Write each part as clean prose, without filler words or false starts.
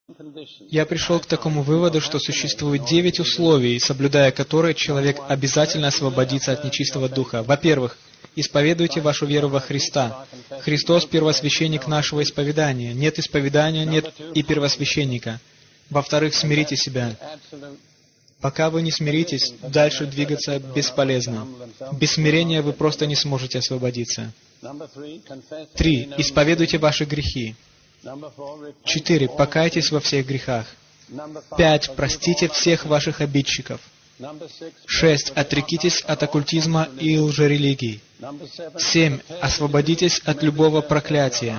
Я пришел к такому выводу, что существует 9 условий, соблюдая которые человек обязательно освободится от нечистого духа. Во-первых, исповедуйте вашу веру во Христа. Христос — первосвященник нашего исповедания. Нет исповедания, нет и первосвященника. Во-вторых, смирите себя. Пока вы не смиритесь, дальше двигаться бесполезно. Без смирения вы просто не сможете освободиться. 3. Исповедуйте ваши грехи. 4. Покайтесь во всех грехах. 5. Простите всех ваших обидчиков. 6. Отрекитесь от оккультизма и лжерелигий. 7. Освободитесь от любого проклятия.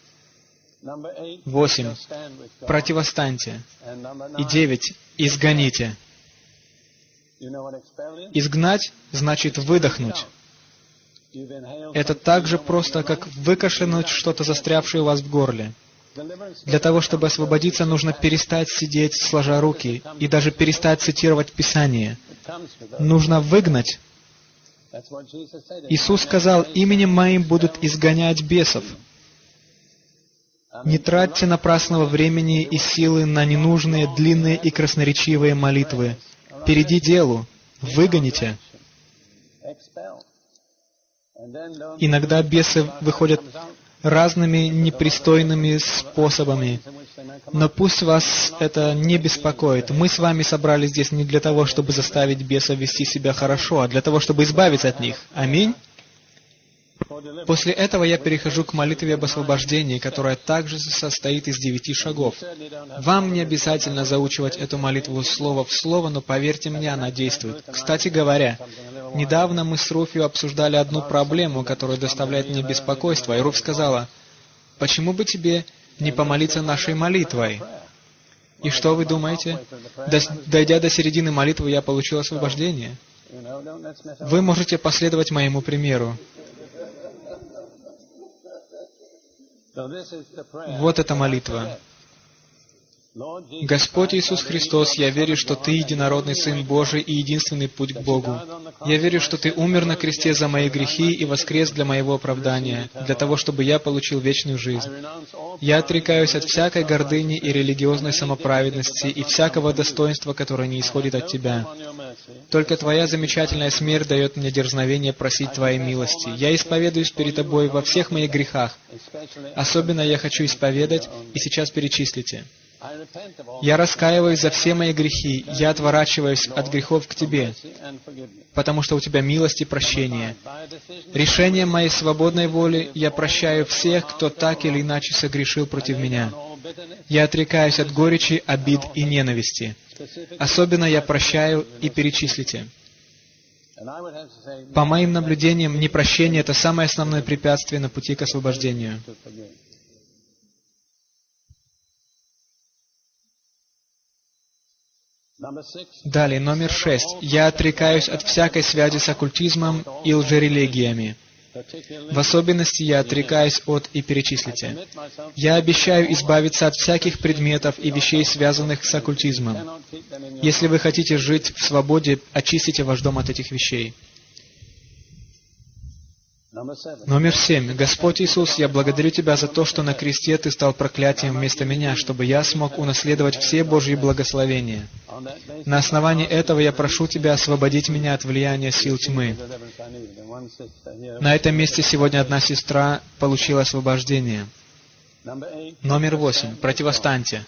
8. Противостаньте. И 9. Изгоните. Изгнать значит выдохнуть. Это так же просто, как выкашлянуть что-то, застрявшее у вас в горле. Для того, чтобы освободиться, нужно перестать сидеть, сложа руки, и даже перестать цитировать Писание. Нужно выгнать. Иисус сказал: «Именем Моим будут изгонять бесов». Не тратьте напрасного времени и силы на ненужные, длинные и красноречивые молитвы. Перейди к делу. Выгоните. Иногда бесы выходят разными непристойными способами. Но пусть вас это не беспокоит. Мы с вами собрались здесь не для того, чтобы заставить бесов вести себя хорошо, а для того, чтобы избавиться от них. Аминь. После этого я перехожу к молитве об освобождении, которая также состоит из 9 шагов. Вам не обязательно заучивать эту молитву слово в слово, но поверьте мне, она действует. Кстати говоря, недавно мы с Руфью обсуждали одну проблему, которая доставляет мне беспокойство, и Руфь сказала: «Почему бы тебе не помолиться нашей молитвой?» И что вы думаете? Дойдя до середины молитвы, я получил освобождение. Вы можете последовать моему примеру. Вот эта молитва. Господь Иисус Христос, я верю, что Ты единородный Сын Божий и единственный путь к Богу. Я верю, что Ты умер на кресте за мои грехи и воскрес для моего оправдания, для того, чтобы я получил вечную жизнь. Я отрекаюсь от всякой гордыни и религиозной самоправедности и всякого достоинства, которое не исходит от Тебя. Только Твоя замечательная смерть дает мне дерзновение просить Твоей милости. Я исповедуюсь перед Тобой во всех моих грехах. Особенно я хочу исповедать, и сейчас перечислите. Я раскаиваюсь за все мои грехи, я отворачиваюсь от грехов к Тебе, потому что у Тебя милость и прощение. Решением моей свободной воли я прощаю всех, кто так или иначе согрешил против меня. Я отрекаюсь от горечи, обид и ненависти. Особенно я прощаю, и перечислите. По моим наблюдениям, непрощение — это самое основное препятствие на пути к освобождению. Далее, номер 6. Я отрекаюсь от всякой связи с оккультизмом и лжерелигиями. В особенности я отрекаюсь от, и перечислите. Я обещаю избавиться от всяких предметов и вещей, связанных с оккультизмом. Если вы хотите жить в свободе, очистите ваш дом от этих вещей. Номер 7. Господь Иисус, я благодарю Тебя за то, что на кресте Ты стал проклятием вместо меня, чтобы я смог унаследовать все Божьи благословения. На основании этого я прошу Тебя освободить меня от влияния сил тьмы. На этом месте сегодня одна сестра получила освобождение. Номер 8. Противостаньте.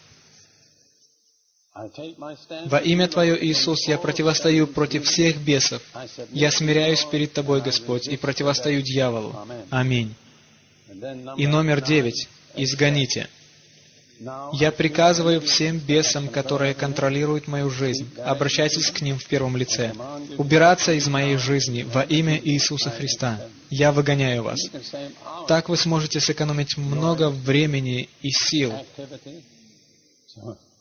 Во имя Твое, Иисус, я противостою против всех бесов. Я смиряюсь перед Тобой, Господь, и противостою дьяволу. Аминь. И номер 9. Изгоните. Я приказываю всем бесам, которые контролируют мою жизнь, обращайтесь к ним в первом лице, убираться из моей жизни во имя Иисуса Христа. Я выгоняю вас. Так вы сможете сэкономить много времени и сил.